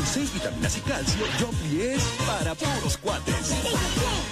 6 vitaminas y calcio, Yoplait es para puros cuates.